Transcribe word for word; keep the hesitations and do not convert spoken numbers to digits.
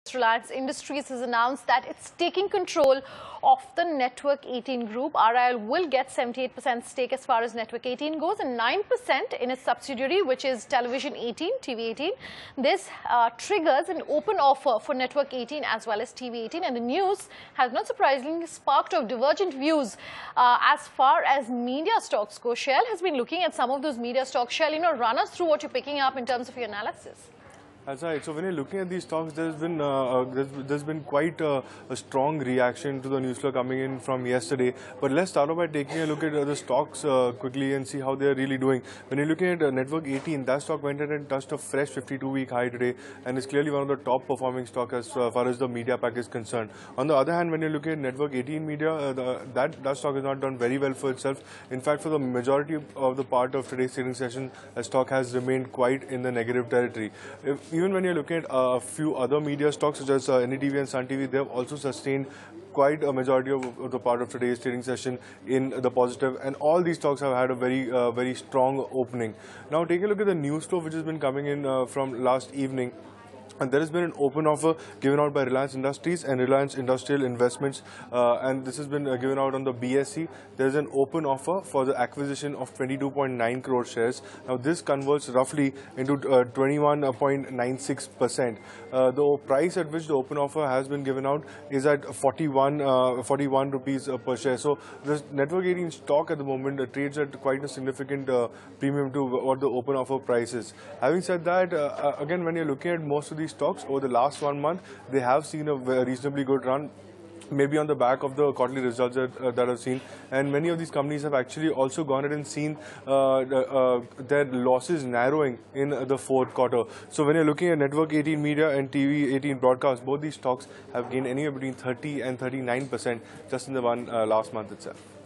Reliance Industries has announced that it's taking control of the Network eighteen group. R I L will get seventy-eight percent stake as far as Network eighteen goes and nine percent in its subsidiary, which is Television eighteen, T V eighteen. This uh, triggers an open offer for Network eighteen as well as T V eighteen. And the news has not surprisingly sparked of divergent views uh, as far as media stocks go. Shell has been looking at some of those media stocks. Shell, you know, run us through what you're picking up in terms of your analysis. That's right. So when you're looking at these stocks, there's been uh, uh, there's, there's been quite uh, a strong reaction to the news flow coming in from yesterday. But let's start off by taking a look at uh, the stocks uh, quickly and see how they're really doing. When you're looking at uh, Network eighteen, that stock went ahead and touched a fresh fifty-two week high today, and is clearly one of the top performing stocks as uh, far as the media pack is concerned. On the other hand, when you're looking at Network eighteen media, uh, the, that that stock has not done very well for itself. In fact, for the majority of the part of today's trading session, the stock has remained quite in the negative territory. If, Even when you're looking at uh, a few other media stocks such as uh, N D T V and Sun T V, they have also sustained quite a majority of, of the part of today's trading session in the positive, and all these stocks have had a very, uh, very strong opening. Now, take a look at the news flow which has been coming in uh, from last evening. And there has been an open offer given out by Reliance Industries and Reliance Industrial Investments, uh, and this has been uh, given out on the B S E. There is an open offer for the acquisition of twenty-two point nine crore shares. Now, this converts roughly into uh, twenty-one point nine six percent. Uh, the price at which the open offer has been given out is at forty-one, uh, forty-one rupees uh, per share. So, this Network eighteen stock at the moment uh, trades at quite a significant uh, premium to what the open offer price is. Having said that, uh, again, when you're looking at most of these stocks over the last one month, they have seen a reasonably good run, maybe on the back of the quarterly results that, uh, that I've seen. And many of these companies have actually also gone ahead and seen uh, uh, their losses narrowing in the fourth quarter. So when you're looking at Network eighteen Media and T V eighteen Broadcast, both these stocks have gained anywhere between thirty and thirty-nine percent just in the one uh, last month itself.